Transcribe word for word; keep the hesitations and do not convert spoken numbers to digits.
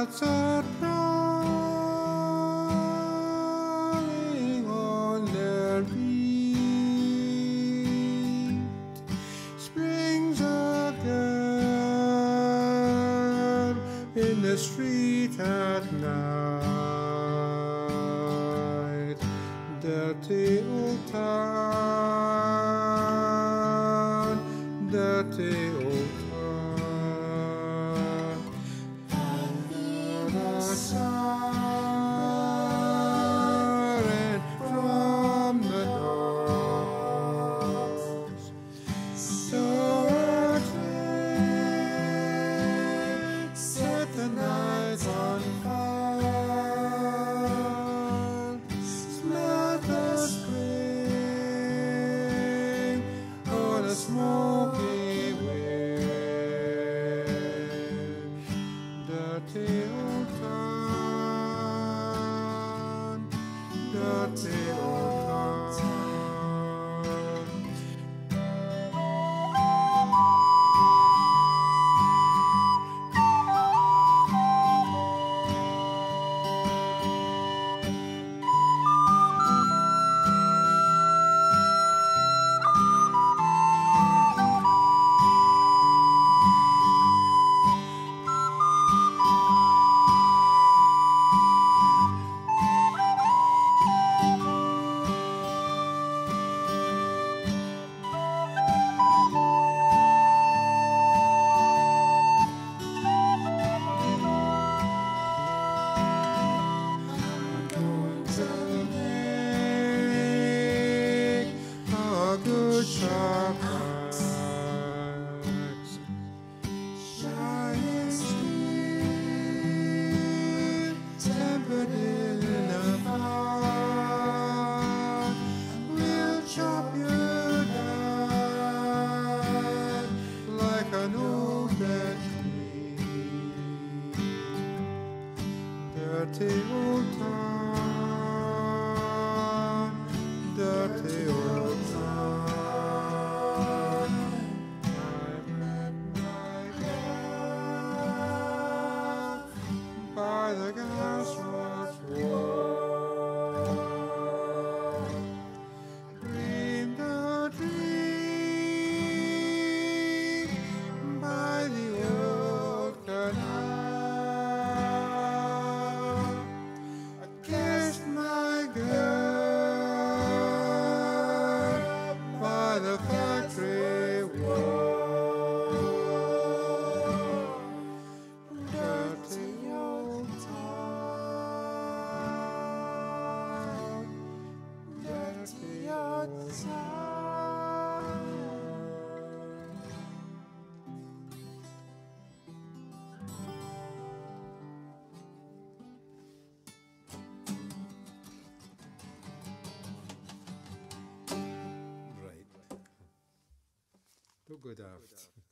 cats are prowling on their beat. Spring's again in the street at night. Dirty old town, dirty old town. And the siren from the doors. So urgent, set the night on fire. Smell the spring on a smoky wind. Dirty old town, dirty old town. Good sharp eyes, shining steel, tempered in a fire, will chop you down like an old dead tree. Dirty old town, dirty old town. By the gasworks wall, dreamed a dream by the old canal. I kissed my girl by the factory wall. Dirty old town, dirty old town. Right. Tog god aft.